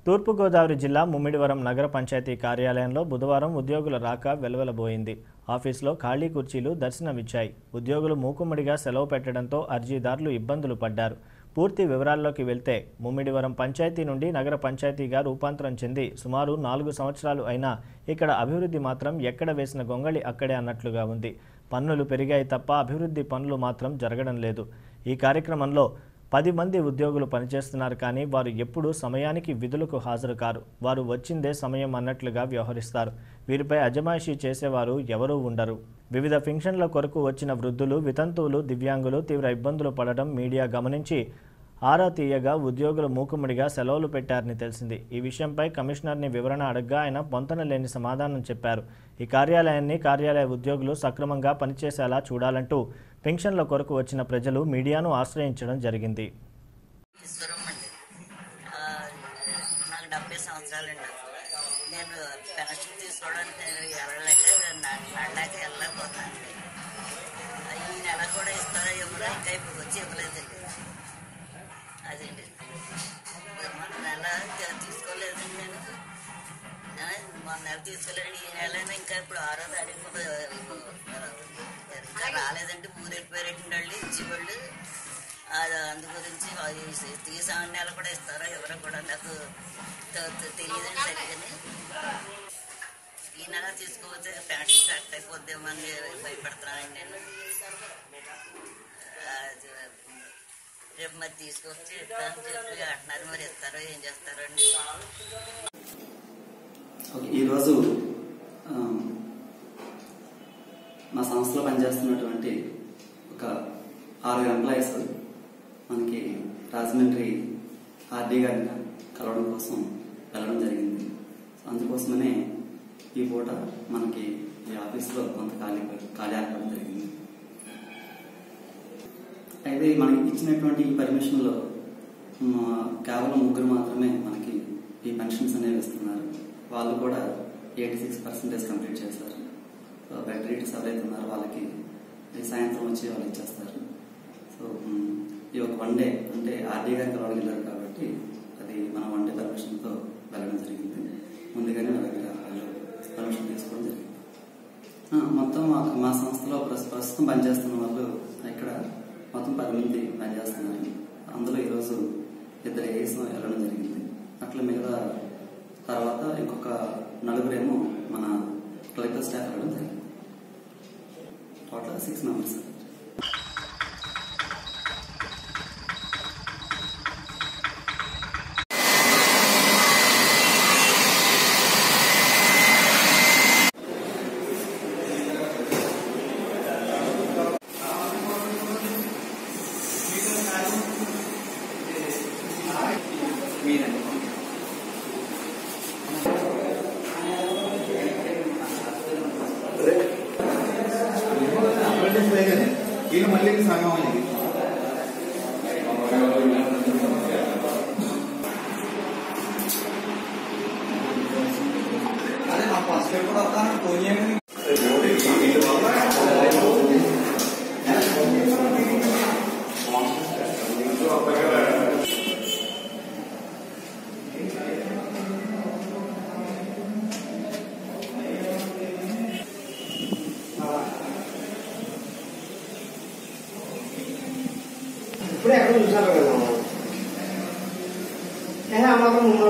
తూర్పుగోదావరి జిల్లా ముమ్మిడివరం నగర పంచాయతీ కార్యాలయంలో బుధవారం ఉద్యోగుల రాక వెలువెలబోయింది. ఆఫీసులో ఖాళీ కుర్చీలు దర్శనమిచ్చాయి. ఉద్యోగులు మూకుమ్మడిగా సెలవు పెట్టడంతో అర్జీదారులు ఇబ్బందులు పడ్డారు. పూర్తి వివరాల్లోకి వెళ్తే ముమ్మిడివరం పంచాయతీ నుండి నగర పంచాయతీగా రూపాంతరం చెంది సుమారు 4 సంవత్సరాలు అయినా ఇక్కడ అభివృద్ధి మాత్రం ఎక్కడ వేసిన గొంగళి అక్కడే అన్నట్లుగా ఉంది. పన్నులు పెరిగాయి తప్ప అభివృద్ధి పనులు మాత్రం జరగడం లేదు. ఈ కార్యక్రమంలో 10 మంది ఉద్యోగులు పనిచేస్తున్నారు. కానీ వారు ఎప్పుడూ సమయానికి విధులకు హాజరు కారు. వారు వచ్చిందే సమయం అన్నట్లుగా వ్యవహరిస్తారు. వీరిపై అజమాయిషీ చేసేవారు ఎవరూ ఉండరు. వివిధ ఫంక్షన్ల కొరకు వచ్చిన వృద్ధులు, వితంతువులు, దివ్యాంగులు తీవ్ర ఇబ్బందులు పడడం మీడియా గమనించి ఆరా తీయగా ఉద్యోగులు మూకుమ్మడిగా సెలవులు పెట్టారని తెలిసింది. ఈ విషయంపై కమిషనర్ని వివరణ అడగ్గా ఆయన పొంతన లేని సమాధానం చెప్పారు. ఈ కార్యాలయాన్ని కార్యాలయ ఉద్యోగులు సక్రమంగా పనిచేసేలా చూడాలంటూ పెన్షన్ల కొరకు వచ్చిన ప్రజలు మీడియాను ఆశ్రయించడం జరిగింది. నేను పెన్షన్ తీసుకోవడానికి వెళ్ళలేకపోతున్నాను. ఈ నెల కూడా ఇస్తారా ఇవ్వరా? ఇంకా ఇప్పుడు వచ్చి ఇవ్వలేదండి. అదండి మొన్న నెల తీసుకోలేదండి. నేను మొన్న నెల తీసుకోలేదండి. ఈ నెల ఇంకా ఇప్పుడు 6వ తారీఖు ఇంకా రాలేదండి. ఊరు వెళ్ళిపోయారండి వాళ్ళు ఇచ్చేవాళ్ళు. అందు గురించి తీసామని నెల కూడా ఇస్తారా ఎవరో కూడా నాకు తెలియదండి సరిగ్గానే. ఈ నెల తీసుకోకపోతే పెన్షన్ కట్ అయిపోద్దేమో అని భయపడుతున్నానండి నేను. రేపు మరి తీసుకొచ్చి ఇస్తాను చెప్పి అంటున్నారు. మరి ఇస్తారో ఏం చేస్తారో అండి. ఈరోజు మా సంస్థలో పనిచేస్తున్నటువంటి ఒక 6 ఎంప్లాయీస్ మనకి రాజమండ్రి ఆర్డీ గారిని కలవడం కోసం వెళ్ళడం జరిగింది. అందుకోసమనే ఈ పూట మనకి ఈ ఆఫీస్లో కొంత ఖాళీ ఆడడం జరిగింది. అయితే మనకి ఇచ్చినటువంటి ఈ పర్మిషన్లో కేవలం 3 మాత్రమే మనకి ఈ పెన్షన్స్ అనేవి ఇస్తున్నారు. వాళ్ళు కూడా 86% కంప్లీట్ చేశారు. బెడ్ రీటర్స్ ఎవరైతే ఉన్నారో వాళ్ళకి సాయంత్రం వచ్చి వాళ్ళు ఇచ్చేస్తారు. సో ఈ ఒక 1 డే అంటే ఆర్డీ గారికి కలవడం వెళ్ళారు కాబట్టి అది మనం 1 డే పర్మిషన్తో వెళ్ళడం జరిగింది. ముందుగానే వాళ్ళ దగ్గర పర్మిషన్ తీసుకోవడం జరిగింది. మొత్తం మా సంస్థలో ప్రస్తుతం పనిచేస్తున్న వాళ్ళు ఇక్కడ మొత్తం 10 మంది పనిచేస్తున్నారు. అందులో ఈరోజు 2 ఏఎస్ వెళ్ళడం జరిగింది. అట్లా మిగతా తర్వాత ఇంకొక 4 మన కలెక్టర్ స్టాఫ్ వెళ్ళడం జరిగింది. Total 6 members. మళ్ళీ సగం అయింది. అదే నా ఫస్ట్ కూడా వస్తాను పోనీ. ఇప్పుడే ఎక్కడ చూసాను కదా అమ్మాక ముందు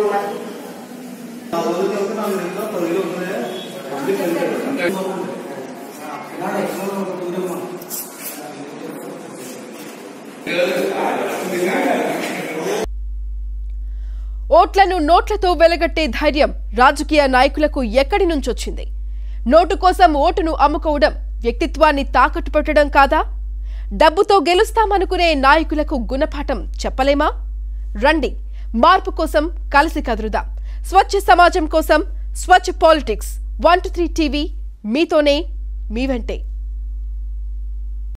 ఓట్లను నోట్లతో వెలగట్టే ధైర్యం రాజకీయ నాయకులకు ఎక్కడి నుంచొచ్చింది? నోటు కోసం ఓటును అమ్ముకోవడం వ్యక్తిత్వాన్ని తాకట్టు పెట్టడం కాదా? డబ్బుతో గెలుస్తామనుకునే నాయకులకు గుణపాఠం చెప్పలేమా? రండి, మార్పు కోసం కలిసి కదురుదాం. స్వచ్ఛ సమాజం కోసం స్వచ్ఛ పాలిటిక్స్ 1 to 3 టీవీ మీతోనే, మీ వెంటే.